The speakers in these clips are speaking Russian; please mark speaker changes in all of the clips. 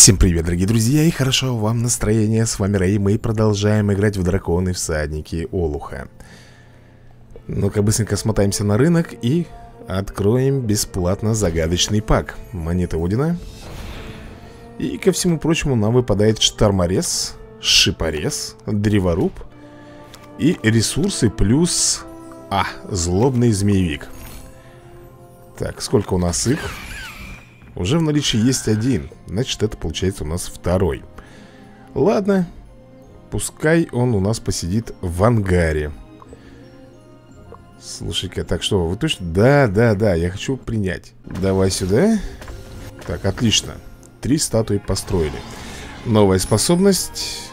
Speaker 1: Всем привет, дорогие друзья, и хорошо вам настроение. С вами Рэй, мы продолжаем играть в драконы всадники Олуха. Ну-ка, быстренько смотаемся на рынок и откроем бесплатно загадочный пак. Монета Одина. И ко всему прочему нам выпадает шторморез, шипорез, древоруб и ресурсы плюс злобный змеевик. Так, сколько у нас их? Уже в наличии есть один. Значит, это получается у нас второй. Ладно. Пускай он у нас посидит в ангаре. Слушай-ка, так что, вы точно? Да, я хочу принять. Давай сюда. Так, отлично. 3 статуи построили. Новая способность.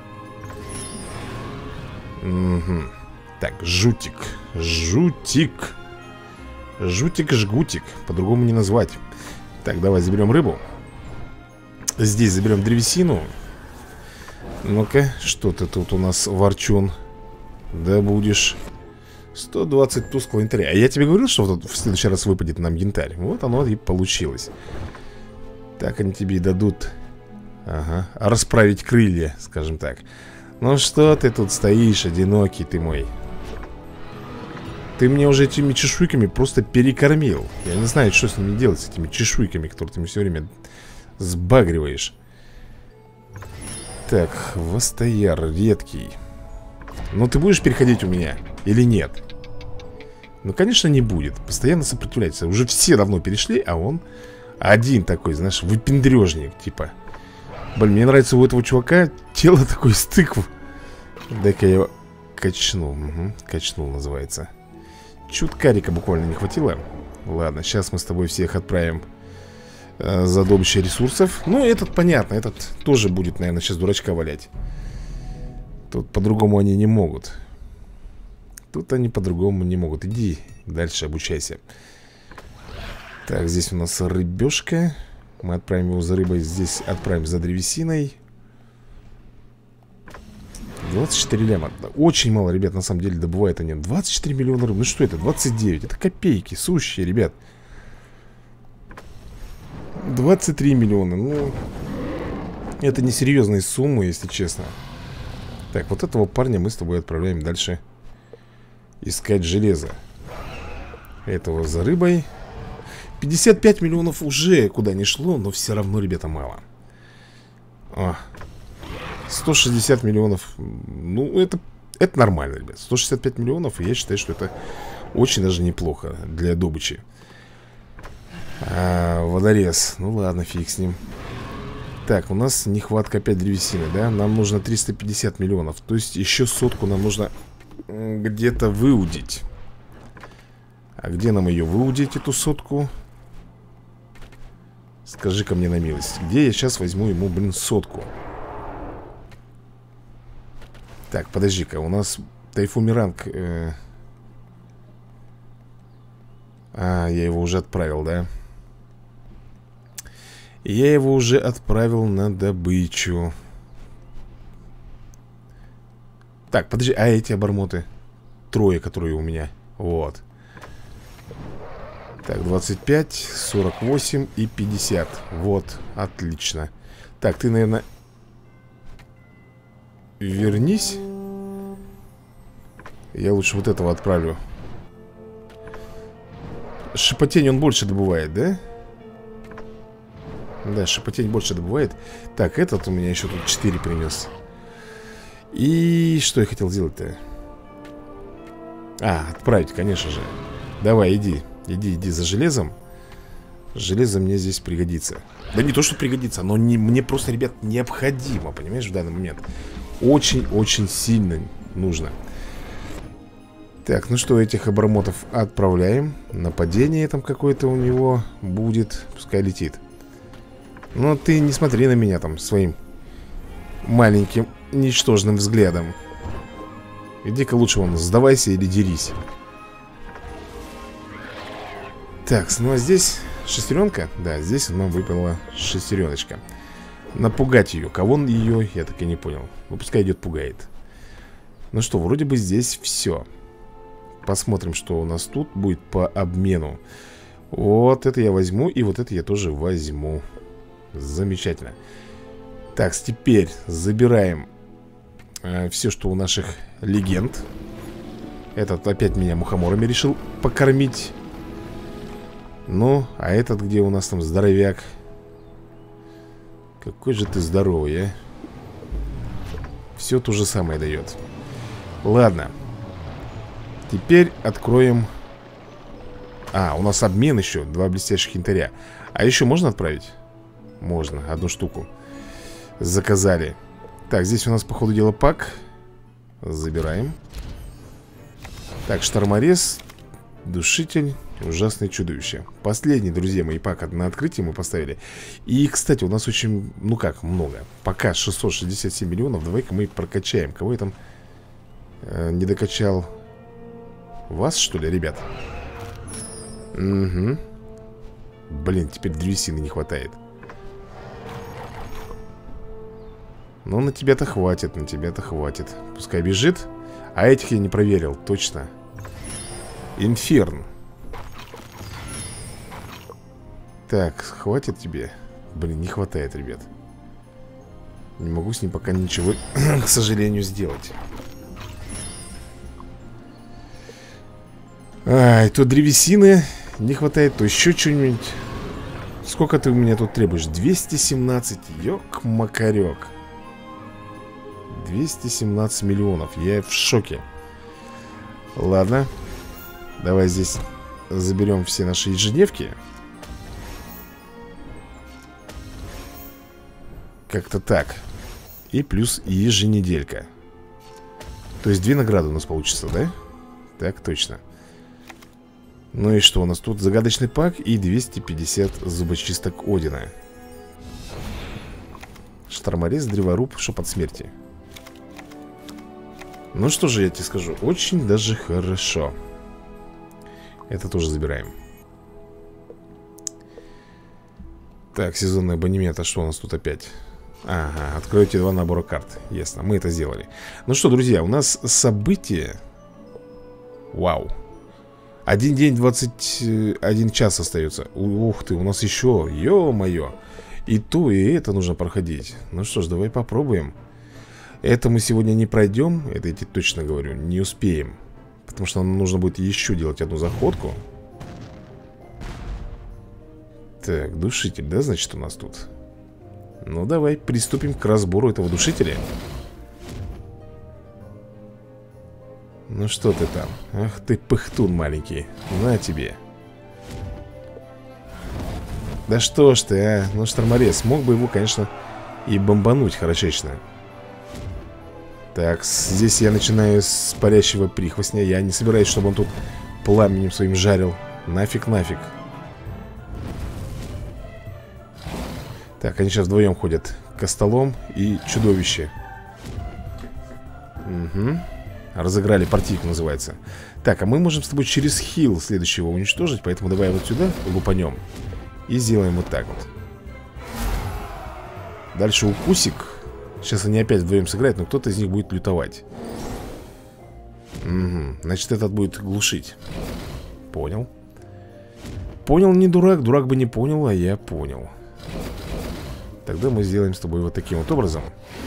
Speaker 1: Угу. Так, жутик. Жутик. Жутик-жгутик. По-другому не назвать. Так, давай заберем рыбу. Здесь заберем древесину. Ну-ка, что ты тут у нас, ворчун? Да будешь 120 тусклого янтаря. А я тебе говорил, что вот в следующий раз выпадет нам янтарь. Вот оно и получилось. Так они тебе и дадут. Ага, расправить крылья, скажем так. Ну что ты тут стоишь, одинокий ты мой? Ты мне уже этими чешуйками просто перекормил. Я не знаю, что с ними делать, с этими чешуйками, которые ты мне все время сбагриваешь. Так, хвостояр редкий. Ну ты будешь переходить у меня или нет? Ну, конечно, не будет. Постоянно сопротивляется. Уже все давно перешли, а он один такой, знаешь, выпендрежник, типа. Блин, мне нравится у этого чувака тело такое из тыкв. Дай-ка я его качну. Угу, качнул называется. Чуткарика буквально не хватило. Ладно, сейчас мы с тобой всех отправим за добычей ресурсов. Ну, этот понятно, этот тоже будет, наверное, сейчас дурачка валять. Тут по-другому они не могут. Тут они по-другому не могут. Иди дальше, обучайся. Так, здесь у нас рыбешка. Мы отправим его за рыбой. Здесь отправим за древесиной. 24 ляма. Очень мало, ребят, на самом деле добывают они. 24 миллиона рыб. Ну что это? 29. Это копейки, сущие, ребят. 23 миллиона. Ну, это несерьезные суммы, если честно. Так, вот этого парня мы с тобой отправляем дальше искать железо. Этого за рыбой. 55 миллионов уже куда ни шло, но все равно, ребята, мало. 160 миллионов. Ну, это нормально, ребят. 165 миллионов, и я считаю, что это очень даже неплохо для добычи. Водорез. Ну ладно, фиг с ним. Так, у нас нехватка опять древесины, да? Нам нужно 350 миллионов. То есть еще сотку нам нужно где-то выудить. А где нам ее выудить, эту сотку? Скажи-ка мне на милость. Где я сейчас возьму ему, блин, сотку? Так, подожди-ка, у нас Тайфумеранг. Я его уже отправил, да? Я его уже отправил на добычу. Так, подожди, а эти обормоты? Трое, которые у меня. Вот. Так, 25, 48 и 50. Вот, отлично. Так, ты, наверное... Вернись. Я лучше вот этого отправлю. Шипотень он больше добывает, да? Да, шипотень больше добывает. Так, этот у меня еще тут 4 принес. И что я хотел сделать-то? Отправить, конечно же. Давай, иди за железом. Железо мне здесь пригодится. Да не то, что пригодится, но мне просто, ребят, необходимо, понимаешь, в данный момент. Очень-очень сильно нужно. Так, ну что, этих обормотов отправляем. Нападение там какое-то у него будет. Пускай летит. Но ты не смотри на меня там своим маленьким, ничтожным взглядом. Иди-ка лучше вон, сдавайся или дерись. Так, ну а здесь шестеренка? Да, здесь нам выпала шестереночка. Напугать ее. Кого он ее, я так и не понял. Ну, пускай идет, пугает. Ну что, вроде бы здесь все. Посмотрим, что у нас тут будет по обмену. Вот это я возьму, и вот это я тоже возьму. Замечательно. Так, теперь забираем все, что у наших легенд. Этот опять меня мухоморами решил покормить. Ну, а этот где у нас там здоровяк? Какой же ты здоровый, а? Все то же самое дает. Ладно. Теперь откроем. А, у нас обмен еще. 2 блестящих янтаря. А еще можно отправить? Можно, 1 штуку заказали. Так, здесь у нас, по ходу дела, пак. Забираем. Так, шторморез, душитель, ужасное чудовище. Последний, друзья мои, пак на открытие мы поставили. И, кстати, у нас очень, ну как, много. Пока 667 миллионов. Давай-ка мы прокачаем. Кого я там не докачал? Вас, что ли, ребят? Угу. Блин, теперь древесины не хватает. Ну, на тебя-то хватит, на тебя-то хватит. Пускай бежит. А этих я не проверил, точно. Инферн. Так, хватит тебе? Блин, не хватает, ребят. Не могу с ним пока ничего, к сожалению, сделать. Ай, то древесины не хватает, то еще что-нибудь. Сколько ты у меня тут требуешь? 217, ёк-макарёк. 217 миллионов. Я в шоке. Ладно. Давай здесь заберем все наши ежедневки. Как-то так. И плюс еженеделька. То есть 2 награды у нас получится, да? Так, точно. Ну и что у нас тут? Загадочный пак и 250 зубочисток Одина. Шторморез, древоруб, шепот смерти. Ну что же я тебе скажу, очень даже хорошо. Это тоже забираем. Так, сезонный абонемент. А что у нас тут опять? Ага, откройте 2 набора карт. Ясно, мы это сделали. Ну что, друзья, у нас событие. Вау. 1 день 21 час остается. Ух ты, у нас еще, ё-моё. И то, и это нужно проходить. Ну что ж, давай попробуем. Это мы сегодня не пройдем. Это я тебе точно говорю, не успеем. Потому что нам нужно будет еще делать 1 заходку. Так, душитель, да, значит, у нас тут. Ну, давай приступим к разбору этого душителя. Ну, что ты там? Ах ты, пыхтун маленький. На тебе. Да что ж ты, а? Ну, шторморез, мог бы его, конечно, и бомбануть хорошечно. Так, здесь я начинаю с парящего прихвостня. Я не собираюсь, чтобы он тут пламенем своим жарил. Нафиг, нафиг. Так, они сейчас вдвоем ходят. Костолом и чудовище. Угу. Разыграли партийку, называется. Так, а мы можем с тобой через хил следующего уничтожить. Поэтому давай вот сюда лупанем. И сделаем вот так вот. Дальше укусик. Сейчас они опять вдвоем сыграют, но кто-то из них будет лютовать. Угу. Значит, этот будет глушить. Понял. Понял, не дурак. Дурак бы не понял, а я понял. Тогда мы сделаем с тобой вот таким вот образом.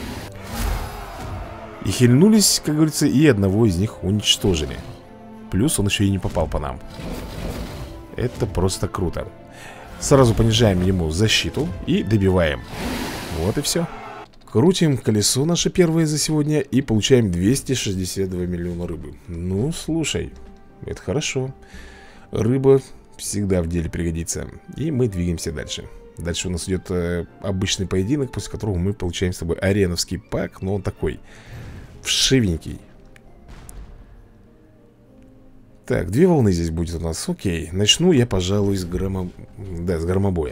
Speaker 1: И хильнулись, как говорится, и одного из них уничтожили. Плюс он еще и не попал по нам. Это просто круто. Сразу понижаем ему защиту и добиваем. Вот и все. Крутим колесо наше первое за сегодня и получаем 262 миллиона рыбы. Ну, слушай, это хорошо. Рыба всегда в деле пригодится. И мы двигаемся дальше. Дальше у нас идет обычный поединок, после которого мы получаем с тобой ареновский пак. Но он такой вшивенький. Так, 2 волны здесь будет у нас. Окей, начну я, пожалуй, с громобоя.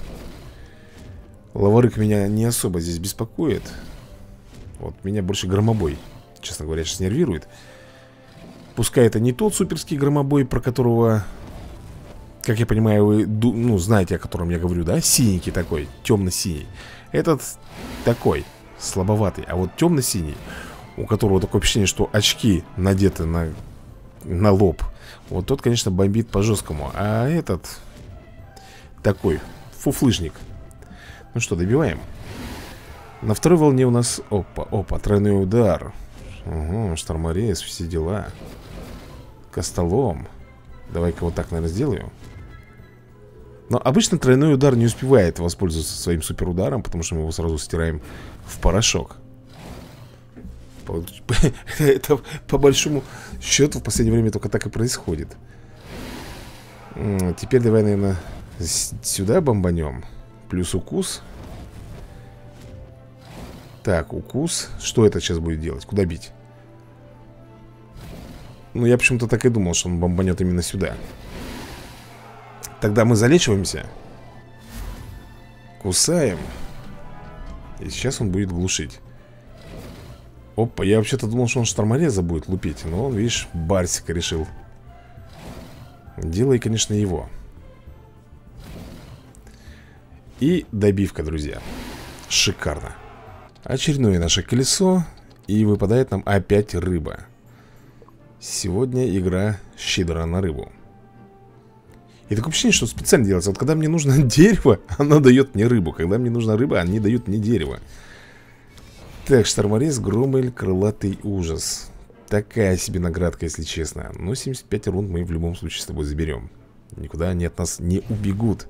Speaker 1: Лаварык меня не особо здесь беспокоит. Вот меня больше громобой, честно говоря, сейчас нервирует. Пускай это не тот суперский громобой, про которого, как я понимаю, вы, ну, знаете, о котором я говорю, да? Синенький такой, темно-синий. Этот такой, слабоватый. А вот темно-синий, у которого такое впечатление, что очки надеты на лоб. Вот тот, конечно, бомбит по-жесткому. А этот такой, фуфлыжник. Ну что, добиваем? На второй волне у нас... Опа, тройной удар. Угу, шторморез, все дела. Костолом. Давай-ка вот так, наверное, сделаю. Но обычно тройной удар не успевает воспользоваться своим суперударом, потому что мы его сразу стираем в порошок. Это по большому счету в последнее время только так и происходит. Теперь давай, наверное, сюда бомбанем. Плюс укус. Так, укус. Что это сейчас будет делать? Куда бить? Ну, я почему-то так и думал, что он бомбанет именно сюда. Тогда мы залечиваемся. Кусаем. И сейчас он будет глушить. Опа, я вообще-то думал, что он штормореза будет лупить. Но он, видишь, Барсика решил. Делай, конечно, его. И добивка, друзья. Шикарно. Очередное наше колесо. И выпадает нам опять рыба. Сегодня игра щедра на рыбу. И такое ощущение, что специально делается. Вот когда мне нужно дерево, оно дает мне рыбу. Когда мне нужна рыба, они дают мне дерево. Так, шторморез, Громель, крылатый ужас. Такая себе наградка, если честно. Но 75 рунд мы в любом случае с тобой заберем. Никуда они от нас не убегут.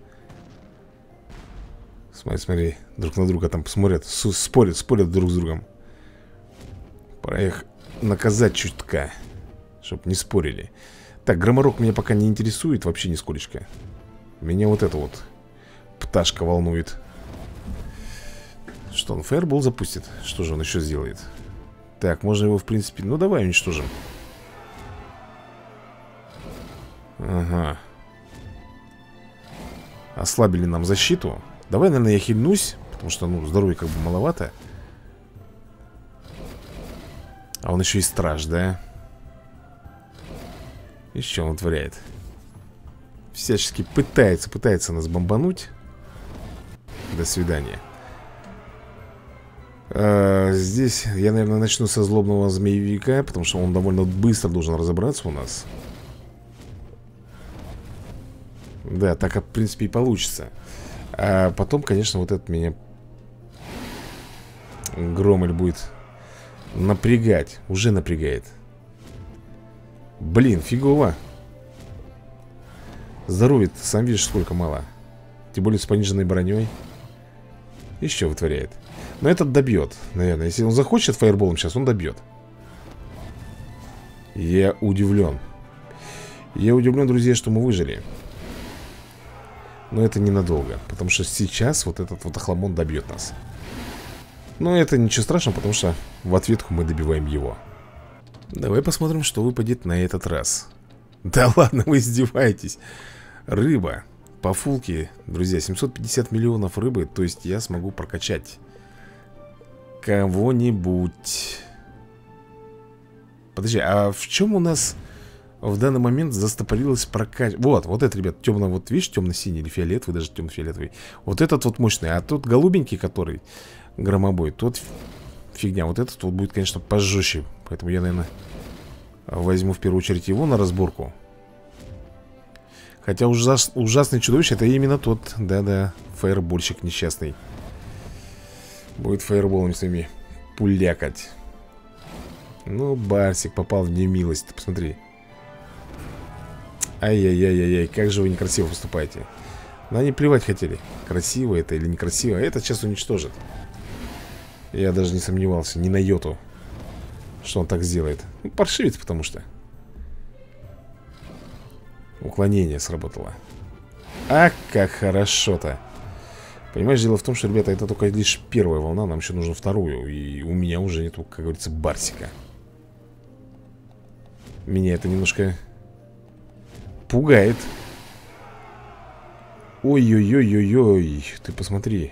Speaker 1: Смотри, друг на друга там посмотрят. Спорят друг с другом. Пора их наказать чутка, чтоб не спорили. Так, громорок меня пока не интересует вообще нисколечко. Меня вот эта вот пташка волнует. Что он, фаербол запустит? Что же он еще сделает? Так, можно его в принципе... Ну давай уничтожим. Ага. Ослабили нам защиту. Давай, наверное, я хильнусь. Потому что, ну, здоровья как бы маловато. А он еще и страж, да? И что он творяет? Всячески пытается нас бомбануть. До свидания. Здесь я, наверное, начну со злобного змеевика, потому что он довольно быстро должен разобраться у нас. Да, так, в принципе, и получится. А потом, конечно, вот этот меня Громель будет напрягать. Уже напрягает. Блин, фигово. Здоровья, ты сам видишь, сколько мало. Тем более с пониженной броней. И что вытворяет? Но этот добьет, наверное. Если он захочет фаерболом сейчас, он добьет. Я удивлен. Я удивлен, друзья, что мы выжили. Но это ненадолго. Потому что сейчас вот этот вот охламон добьет нас. Но это ничего страшного, потому что в ответку мы добиваем его. Давай посмотрим, что выпадет на этот раз. Да ладно, вы издеваетесь. Рыба. По фулке, друзья, 750 миллионов рыбы. То есть я смогу прокачать кого-нибудь. Подожди, а в чем у нас в данный момент застопорилась прокачка? Вот это, ребят, темно, вот видишь, темно-синий или фиолетовый, даже темно-фиолетовый. Вот этот вот мощный, а тот голубенький, который громобой, тот фигня. Вот этот вот будет, конечно, пожестче. Поэтому я, наверное, возьму в первую очередь его на разборку. Хотя ужасный чудовище, это именно тот, да-да, фаербольщик несчастный. Будет фаерболами своими пулякать. Ну, Барсик попал в немилость, ты посмотри. Ай-яй-яй-яй-яй, как же вы некрасиво поступаете. Но они плевать хотели, красиво это или некрасиво. Этот сейчас уничтожит. Я даже не сомневался, ни на йоту, что он так сделает. Ну, паршивец, потому что уклонение сработало. А как хорошо-то. Понимаешь, дело в том, что, ребята, это только лишь первая волна. Нам еще нужно вторую. И у меня уже нету, как говорится, Барсика. Меня это немножко пугает. Ой-ой-ой-ой-ой. Ты посмотри.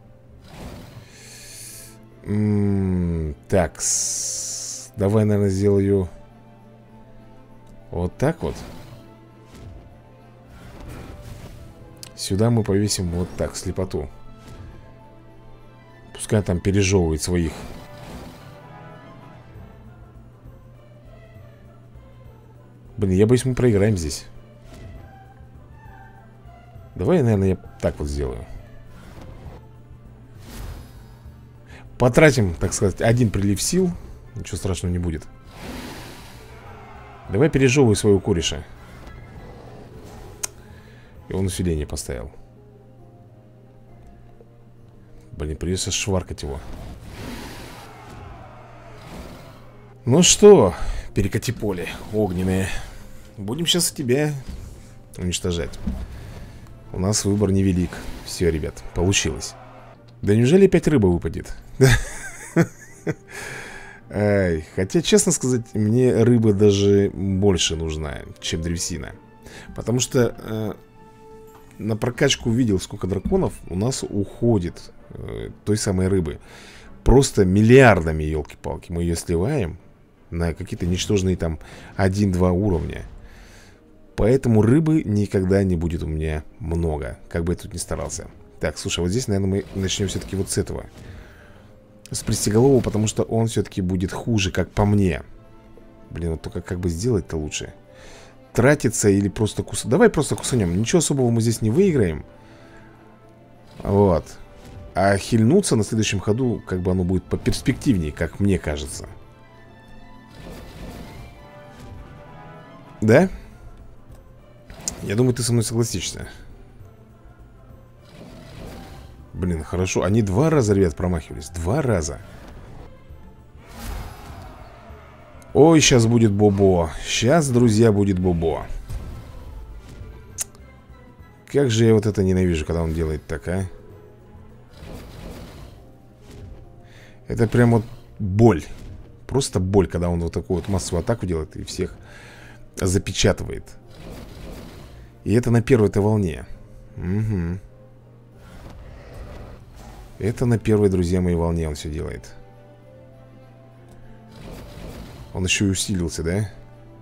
Speaker 1: Так, давай, наверное, сделаю вот так вот. Сюда мы повесим вот так, слепоту. Пускай там пережевывает своих. Блин, я боюсь, мы проиграем здесь. Давай, наверное, я так вот сделаю. Потратим, так сказать, один прилив сил. Ничего страшного не будет. Давай пережевывай своего кореша. И он усиление поставил. Блин, придется шваркать его. Ну что, перекати поле огненное. Будем сейчас тебя уничтожать. У нас выбор невелик. Все, ребят, получилось. Да неужели опять рыба выпадет? Ай, хотя, честно сказать, мне рыба даже больше нужна, чем древесина. Потому что на прокачку увидел, сколько драконов у нас уходит той самой рыбы. Просто миллиардами, елки-палки. Мы ее сливаем на какие-то ничтожные там 1-2 уровня. Поэтому рыбы никогда не будет у меня много, как бы я тут ни старался. Так, слушай, вот здесь, наверное, мы начнем все-таки вот с этого. С пристеголового, потому что он все-таки будет хуже, как по мне. Блин, вот только как бы сделать-то лучше. Тратиться или просто кусать. Давай просто кусанем. Ничего особого мы здесь не выиграем. Вот. А хильнуться на следующем ходу, как бы оно будет поперспективнее, как мне кажется. Да? Я думаю, ты со мной согласишься. Блин, хорошо. Они 2 раза, ребят, промахивались. 2 раза. Ой, сейчас будет бобо. Сейчас, друзья, будет бобо. Как же я вот это ненавижу, когда он делает так, а? Это прям вот боль. Просто боль, когда он вот такую вот массовую атаку делает и всех запечатывает. И это на первой-то волне. Угу. Это на первой, друзья мои, волне он все делает. Он еще и усилился, да?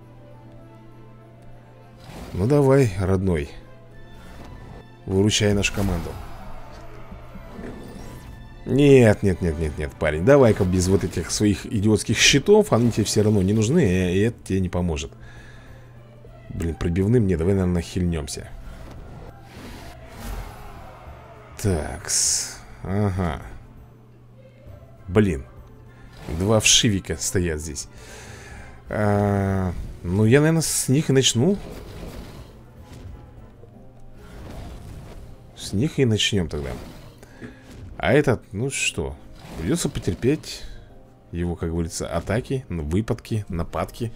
Speaker 1: Ну давай, родной. Выручай нашу команду. Нет, нет, нет, нет, нет, парень. Давай-ка без вот этих своих идиотских щитов. Они тебе все равно не нужны, и это тебе не поможет. Блин, пробивным не, давай, наверное, хильнемся. Такс. Ага. Блин. 2 вшивика стоят здесь. Ну, я, наверное, с них и начну. С них и начнем тогда. А этот, ну что, придется потерпеть его, как говорится, атаки, выпадки, нападки.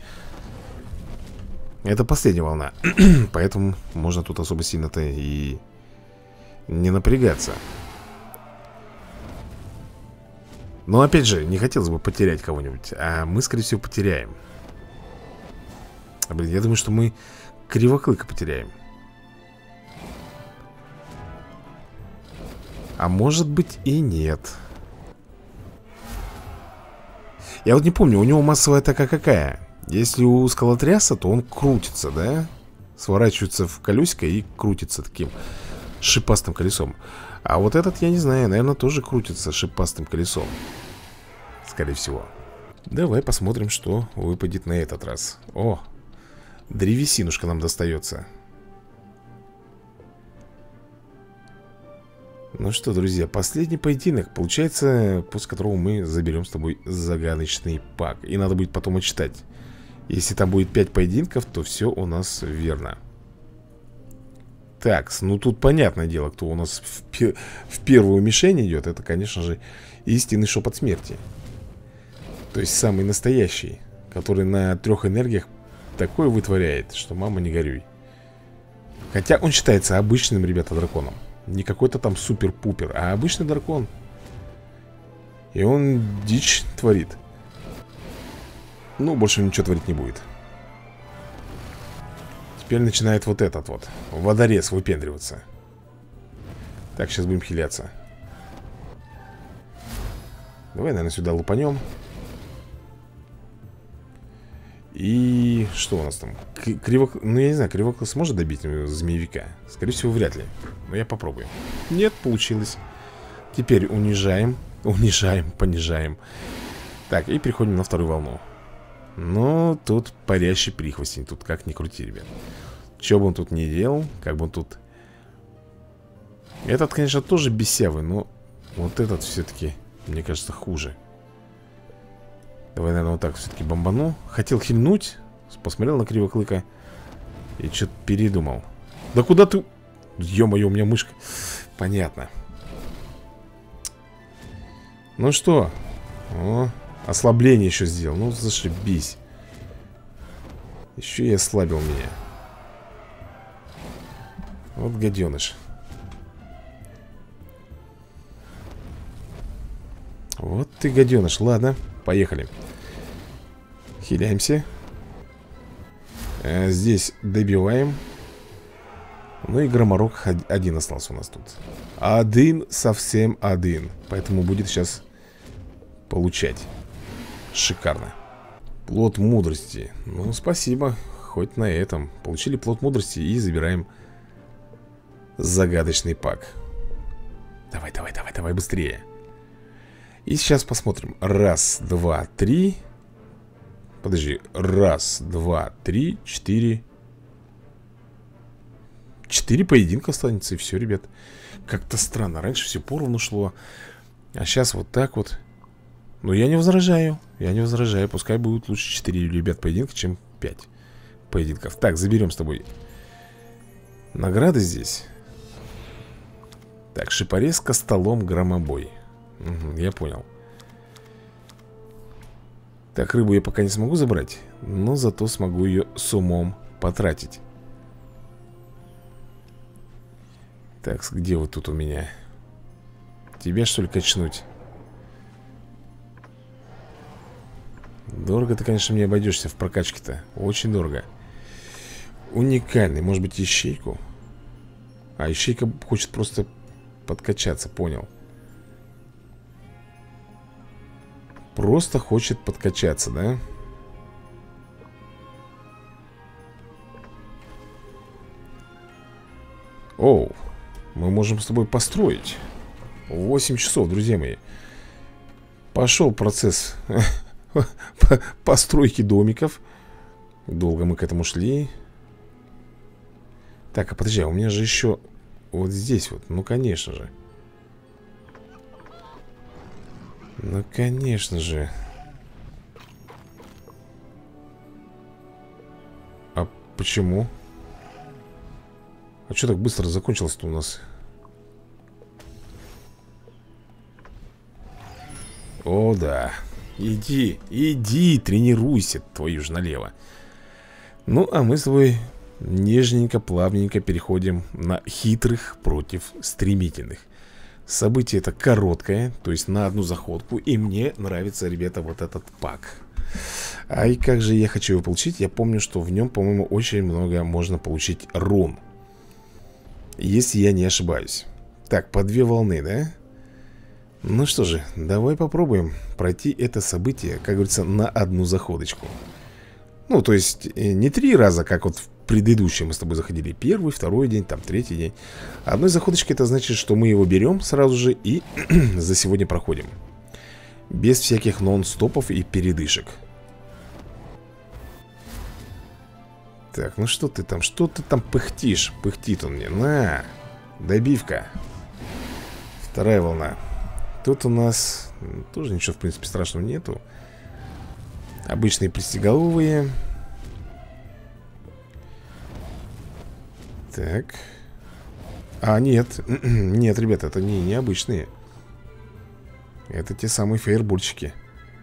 Speaker 1: Это последняя волна. Поэтому можно тут особо сильно-то и не напрягаться. Но опять же, не хотелось бы потерять кого-нибудь. А мы, скорее всего, потеряем. Блин, я думаю, что мы Кривоклыка потеряем. А может быть и нет. Я вот не помню, у него массовая атака какая? Если у скалотряса, то он крутится, да? Сворачивается в колесико и крутится таким шипастым колесом. А вот этот, я не знаю, наверное, тоже крутится шипастым колесом. Скорее всего. Давай посмотрим, что выпадет на этот раз. О, древесинушка нам достается. Ну что, друзья, последний поединок. Получается, после которого мы заберем с тобой загадочный пак. И надо будет потом отчитать. Если там будет 5 поединков, то все у нас верно. Так, ну тут понятное дело, кто у нас в первую мишень идет. Это, конечно же, истинный шепот смерти. То есть самый настоящий, который на 3 энергиях такое вытворяет, что мама не горюй. Хотя он считается обычным, ребята, драконом. Не какой-то там супер-пупер, а обычный дракон. И он дичь творит. Ну, больше ничего творить не будет. Теперь начинает вот этот вот водорез выпендриваться. Так, сейчас будем хиляться. Давай, наверное, сюда лупанем. И что у нас там? Ну, я не знаю, Кривоклык сможет добить змеевика? Скорее всего, вряд ли. Но я попробую. Нет, получилось. Теперь унижаем. Унижаем, понижаем. Так, и переходим на вторую волну. Ну, тут парящий прихвостень. Тут как ни крути, ребят. Что бы он тут ни делал, как бы он тут... Этот, конечно, тоже бесявый, но вот этот все-таки Мне кажется, хуже. Давай, наверное, вот так все-таки бомбану. Хотел хильнуть. Посмотрел на Кривоклыка и что-то передумал. Да куда ты... Ё-моё, у меня мышка. Понятно. Ну что? О, ослабление еще сделал. Ну, зашибись. Еще и ослабил меня. Вот гаденыш. Вот ты гаденыш. Ладно, поехали. Хиляемся. Здесь добиваем. Ну и громорок один остался у нас тут. Один, совсем один. Поэтому будет сейчас получать. Шикарно. Плод мудрости. Ну, спасибо. Хоть на этом. Получили плод мудрости и забираем загадочный пак. Давай, давай, давай, давай быстрее. И сейчас посмотрим. Раз, два, три. Подожди. Раз, два, три, четыре. 4 поединка останется, и все, ребят. Как-то странно. Раньше все поровну шло. А сейчас вот так вот. Но я не возражаю. Я не возражаю. Пускай будет лучше 4, ребят, поединка, чем 5 поединков. Так, заберем с тобой награды здесь. Так, шипорез, костолом, громобой. Угу, я понял. Так, рыбу я пока не смогу забрать, но зато смогу ее с умом потратить. Так, где вот тут у меня? Тебя, что ли, качнуть? Дорого ты, конечно, мне обойдешься в прокачке-то. Очень дорого. Уникальный. Может быть, ищейку? А, ищейка хочет просто подкачаться, понял. Просто хочет подкачаться, да? Оу. Мы можем с тобой построить 8 часов, друзья мои. Пошел процесс постройки домиков. Долго мы к этому шли. Так, а подожди, а у меня же еще вот здесь вот, ну конечно же. Ну конечно же. А почему? А что так быстро закончилось-то у нас? О, да. Иди, иди, тренируйся, твою ж налево. Ну, а мы с тобой нежненько, плавненько переходим на хитрых против стремительных. Событие это короткое, то есть на одну заходку. И мне нравится, ребята, вот этот пак. Ай, как же я хочу его получить. Я помню, что в нем, по-моему, очень много можно получить рун, если я не ошибаюсь. Так, по 2 волны, да? Ну что же, давай попробуем пройти это событие, как говорится, на одну заходочку. Ну, то есть не 3 раза, как вот в предыдущем мы с тобой заходили. 1-й, 2-й день, там 3-й день. Одной заходочкой это значит, что мы его берем сразу же и за сегодня проходим. Без всяких нон-стопов и передышек. Так, ну что ты там пыхтишь? Пыхтит он мне, на, добивка. 2-я волна. Тут у нас тоже ничего, в принципе, страшного нету. Обычные пристеголовые. Так. А, нет. Нет, ребята, это не необычные. Это те самые фейербольчики.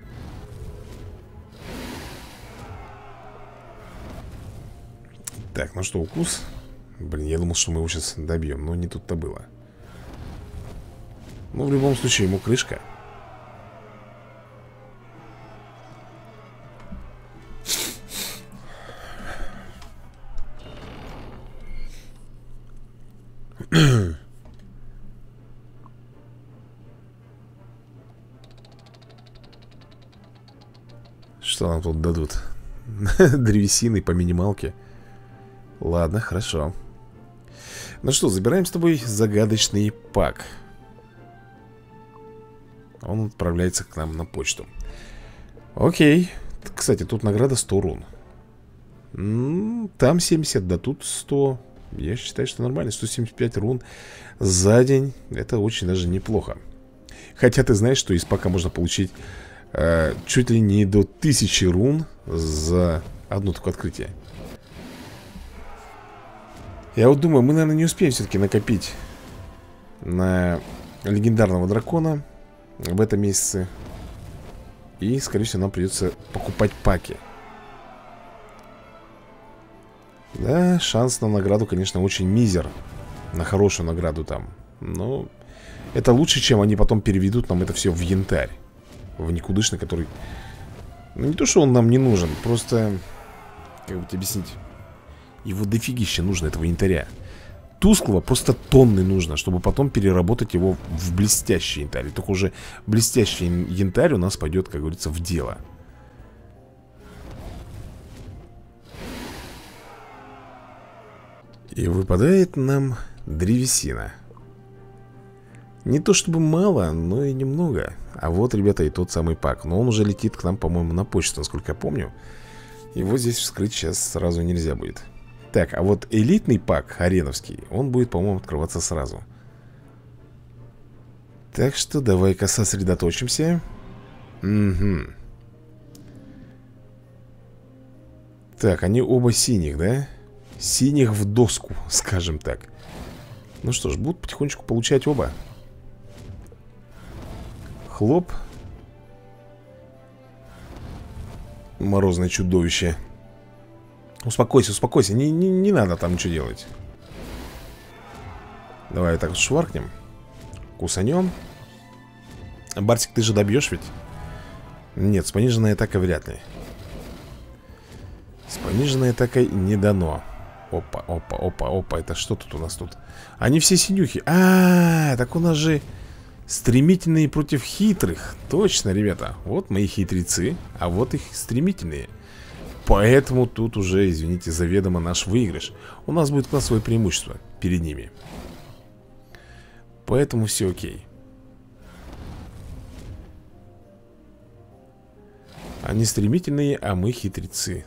Speaker 1: Так, ну что, укус? Блин, я думал, что мы его сейчас добьем, но не тут-то было. Ну, в любом случае, ему крышка. Что нам тут дадут? Древесины по минималке. Ладно, хорошо. Ну что, забираем с тобой загадочный пак. Он отправляется к нам на почту. Окей. Кстати, тут награда 100 рун. Там 70, да тут 100. Я считаю, что нормально. 175 рун за день. Это очень даже неплохо. Хотя ты знаешь, что из пака можно получить чуть ли не до 1000 рун за одно только открытие. Я вот думаю, мы, наверное, не успеем все-таки накопить на легендарного дракона в этом месяце. И, скорее всего, нам придется покупать паки. Да, шанс на награду, конечно, очень мизер. На хорошую награду там. Но это лучше, чем они потом переведут нам это все в янтарь. В никудышный, который... Ну, не то, что он нам не нужен. Просто, как бы тебе объяснить, его дофигища нужно, этого янтаря. Тусклого просто тонны нужно, чтобы потом переработать его в блестящий янтарь. И только уже блестящий янтарь у нас пойдет, как говорится, в дело. И выпадает нам древесина. Не то чтобы мало, но и немного. А вот, ребята, и тот самый пак. Но он уже летит к нам, по-моему, на почту, насколько я помню. Его здесь вскрыть сейчас сразу нельзя будет. Так, а вот элитный пак, ареновский, он будет, по-моему, открываться сразу. Так что давай-ка сосредоточимся. Угу. Так, они оба синих, да? Синих в доску, скажем так. Ну что ж, будут потихонечку получать оба. Хлоп. Морозное чудовище. Успокойся, успокойся, не надо там ничего делать. Давай так вот шваркнем. Кусанем. Барсик, ты же добьешь ведь? Нет, с пониженной атакой вряд ли. С пониженной атакой не дано. Опа, опа, опа, опа. Это что тут у нас тут? Они все синюхи. Так у нас же стремительные против хитрых. Точно, ребята. Вот мои хитрецы, а вот их стремительные. Поэтому тут уже, извините, заведомо наш выигрыш. У нас будет классовое преимущество перед ними. Поэтому все окей. Они стремительные, а мы хитрецы.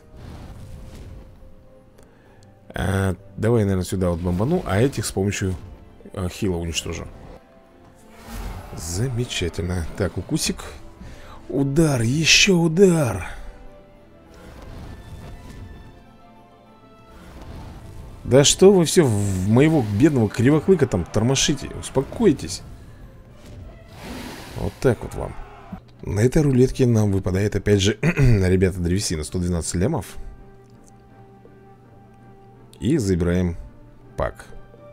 Speaker 1: Давай, наверное, сюда вот бомбану, а этих с помощью хила уничтожу. Замечательно. Так, укусик. Удар, еще удар. Да что вы все в моего бедного кривоклыка там тормошите? Успокойтесь. Вот так вот вам. На этой рулетке нам выпадает опять же, ребята, древесина 112 лямов. И забираем пак.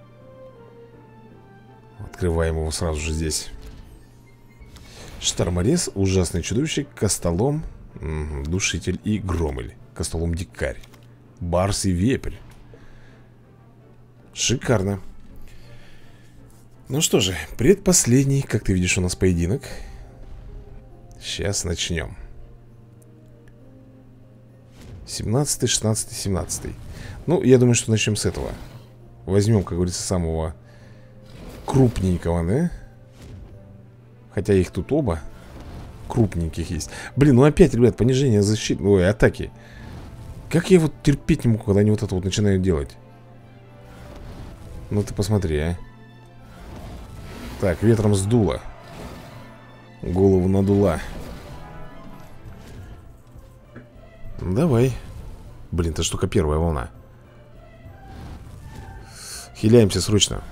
Speaker 1: Открываем его сразу же здесь. Шторморез, ужасное чудовище, Костолом, душитель и Громель. Костолом дикарь, Барс и вепрь. Шикарно. Ну что же, предпоследний, как ты видишь, у нас поединок. Сейчас начнем. 17, 16, 17. Ну, я думаю, что начнем с этого. Возьмем, как говорится, самого крупненького, да? Хотя их тут оба крупненьких есть. Блин, ну опять, ребят, понижение защиты. Ой, атаки. Как я вот терпеть не могу, когда они вот это вот начинают делать. Ну ты посмотри, а. Так, ветром сдуло. Голову надула. Давай. Блин, это штука первая волна. Хиляемся срочно.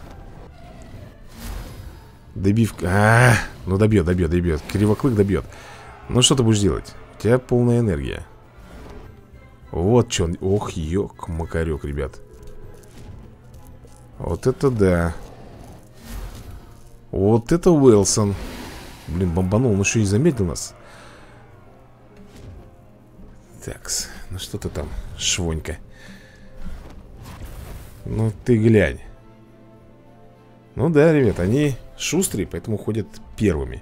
Speaker 1: Добивка. Ну добьет, добьет, добьет. Кривоклык добьет. Ну что ты будешь делать? У тебя полная энергия. Вот что. Ох, ёк-макарёк, ребят. Вот это да. Вот это Уэлсон. Блин, бомбанул, он еще и заметил нас. Такс, ну что ты там, швонька. Ну ты глянь. Ну да, ребят, они шустрые, поэтому ходят первыми.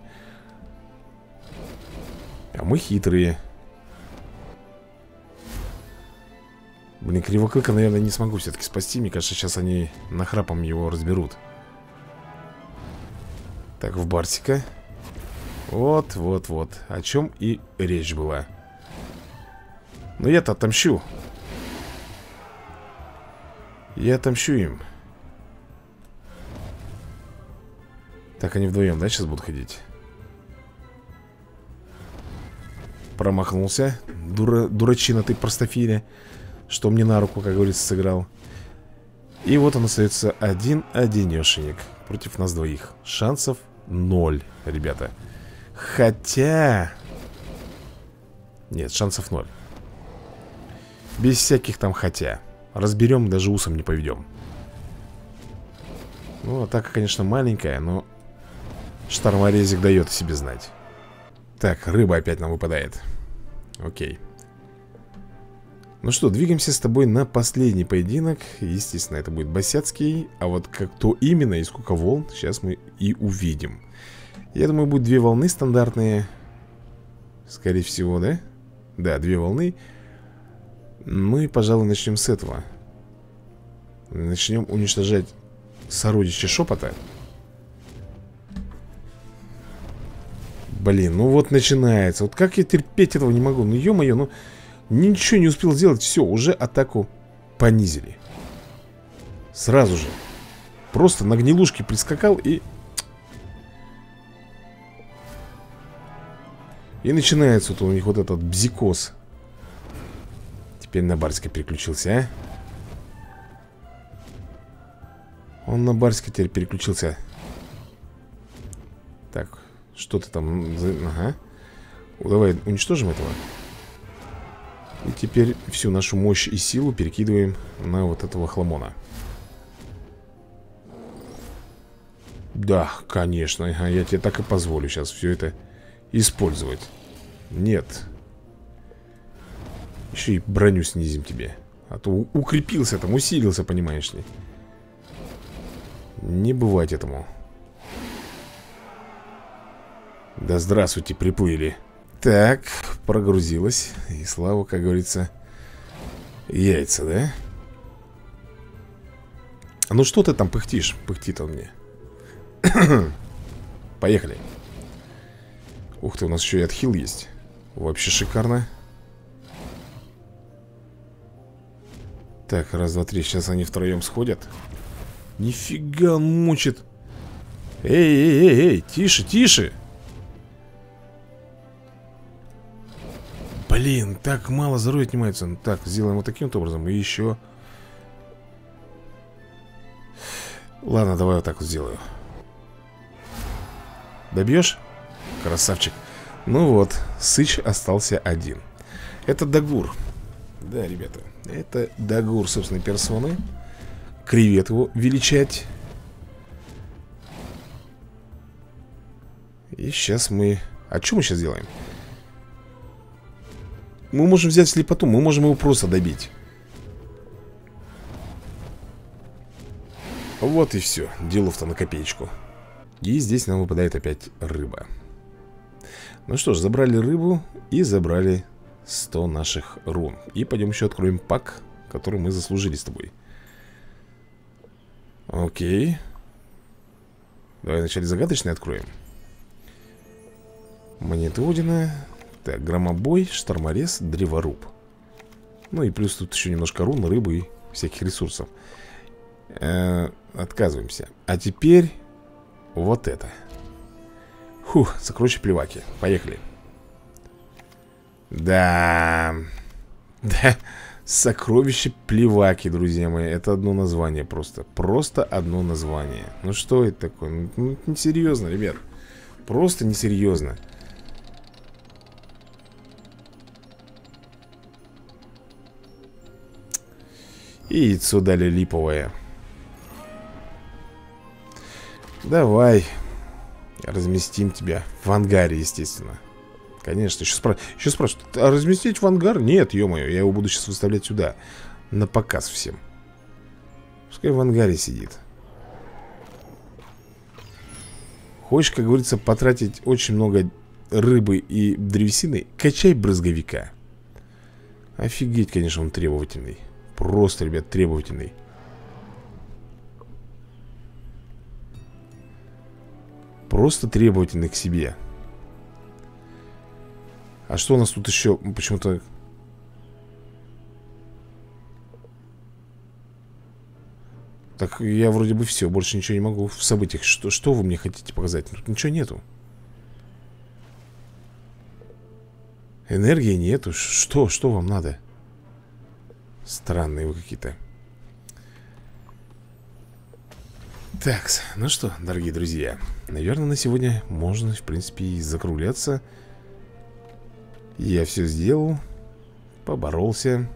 Speaker 1: А мы хитрые. Блин, Кривоклыка, наверное, не смогу все-таки спасти. Мне кажется, сейчас они нахрапом его разберут. Так, в Барсика. Вот, вот, вот. О чем и речь была. Но я-то отомщу. Я отомщу им. Так, они вдвоем, да, сейчас будут ходить? Промахнулся. Дурачина ты, простофиля. Что мне на руку, как говорится, сыграл. И вот он остается один-одинешенек против нас двоих. Шансов 0, ребята. Хотя... Нет, шансов 0. Без всяких там хотя. Разберем, даже усом не поведем. Ну, атака, конечно, маленькая, но шторморезик дает о себе знать. Так, рыба опять нам выпадает. Окей. Ну что, двигаемся с тобой на последний поединок. Естественно, это будет босяцкий. А вот кто именно и сколько волн, сейчас мы и увидим. Я думаю, будет 2 волны стандартные. Скорее всего, да? Да, 2 волны. Ну и, пожалуй, начнем с этого. Начнем уничтожать сородича шепота. Блин, ну вот начинается. Вот как я терпеть этого не могу. Ну ё-моё, ну ничего не успел сделать. Все, уже атаку понизили. Сразу же. Просто на гнилушке прискакал и... И начинается вот у них вот этот бзикоз. Теперь на Барска переключился, а? Он на Барска теперь переключился. Так, что ты там... Ага. Давай уничтожим этого. И теперь всю нашу мощь и силу перекидываем на вот этого хламона. Да, конечно. Ага, я тебе так и позволю сейчас все это использовать. Нет. Еще и броню снизим тебе. А то укрепился там, усилился, понимаешь ли. Не бывать этому. Да здравствуйте, приплыли. Так, прогрузилась. И слава, как говорится, яйца, да? Ну что ты там пыхтишь? Пыхтит он мне. Поехали. Ух ты, у нас еще и отхил есть. Вообще шикарно. Так, раз, два, три. Сейчас они втроем сходят. Нифига он мучит. Эй, тише, тише. Блин, так мало здоровья отнимается. Так, сделаем вот таким вот образом. И еще. Ладно, давай вот так вот сделаю. Добьешь? Красавчик. Ну вот, Сыч остался один. Это Дагур. Да, ребята, это Дагур собственной персоны. Кревет его величать. И сейчас мы... А что мы сейчас делаем? Мы можем взять слепоту, мы можем его просто добить. Вот и все, делов-то на копеечку. И здесь нам выпадает опять рыба. Ну что ж, забрали рыбу и забрали 100 наших рун. И пойдем еще откроем пак, который мы заслужили с тобой. Окей. Давай вначале загадочный откроем. Монеты Одина. Так, громобой, шторморез, древоруб. Ну и плюс тут еще немножко рун, рыбы и всяких ресурсов. Отказываемся. А теперь вот это. Фух, сокровище плеваки. Поехали. Да. Да. Сокровище плеваки, друзья мои. Это одно название просто. Просто одно название. Ну что это такое? Ну, несерьезно, ребят. Просто несерьезно. И яйцо дали липовое. Давай. Разместим тебя в ангаре, естественно. Конечно, еще спрашивают, а разместить в ангар? Нет, ё-моё, я его буду сейчас выставлять сюда. На показ всем. Пускай в ангаре сидит. Хочешь, как говорится, потратить очень много рыбы и древесины? Качай брызговика. Офигеть, конечно, он требовательный. Просто, ребят, требовательный. Просто требовательный к себе. А что у нас тут еще? Почему-то... Так, я вроде бы все, больше ничего не могу в событиях. Что вы мне хотите показать? Тут ничего нету. Энергии нету. Что вам надо? Странные вы какие-то. Так, ну что, дорогие друзья, наверное, на сегодня можно, в принципе, и закругляться. Я все сделал. Поборолся.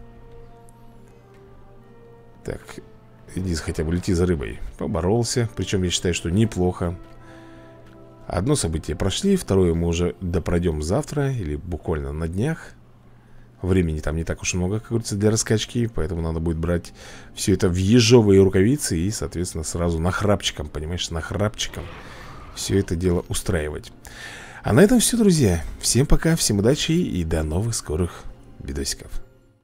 Speaker 1: Так, иди хотя бы лети за рыбой. Поборолся, причем я считаю, что неплохо. Одно событие прошли, второе мы уже допройдем завтра или буквально на днях. Времени там не так уж много, как говорится, для раскачки. Поэтому надо будет брать все это в ежовые рукавицы и, соответственно, сразу нахрапчиком, понимаешь, нахрапчиком все это дело устраивать. А на этом все, друзья. Всем пока, всем удачи и до новых скорых видосиков.